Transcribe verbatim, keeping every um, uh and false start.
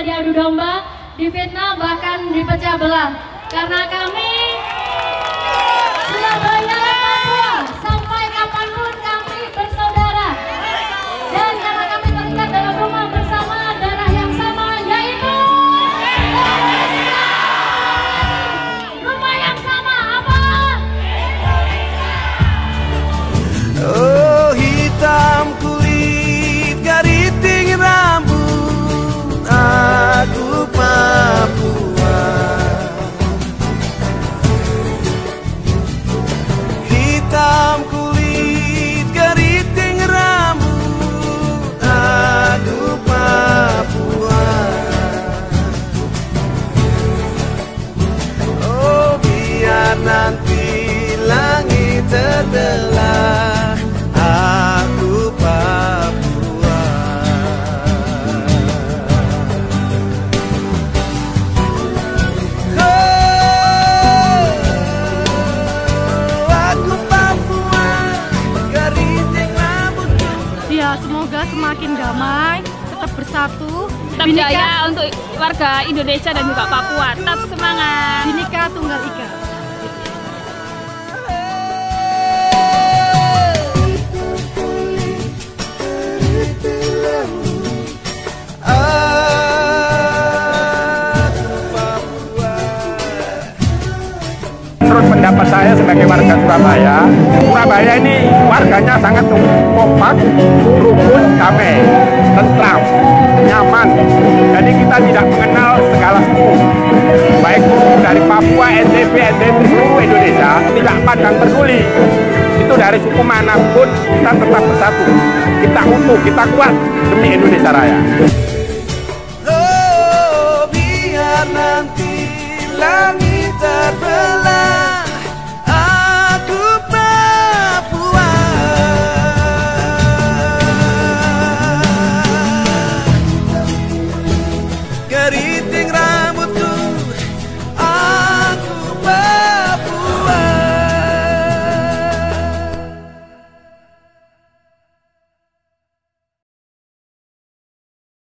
bisa diadu domba, difitnah, bahkan dipecah belah. Karena kami Surabaya Papua, sampai kapanpun kami bersaudara. Dan karena kami terikat dalam rumah bersama, darah yang sama, yaitu rumah yang sama, apa? Oh, hitam kulit, keriting rambut, aku Papua. Hitam kulit, keriting rambut, aku Papua. Oh, biar nanti langit terbelah, aku Papua. Oh, aku Papua, keriting rambutku. Ya, semoga semakin damai, tetap bersatu, Tetap jaya untuk warga Indonesia dan juga Papua. Tetap semangat. Bhinneka Tunggal Ika. Menurut pendapat saya sebagai warga Surabaya, Surabaya ini warganya sangat kompak, rukun, damai, tentram, nyaman. Jadi kita tidak mengenal segala suku, baik suku dari Papua, N T B, N T B, seluruh Indonesia, tidak pandang peduli. Itu dari suku manapun kita tetap bersatu, kita utuh, kita kuat demi Indonesia Raya.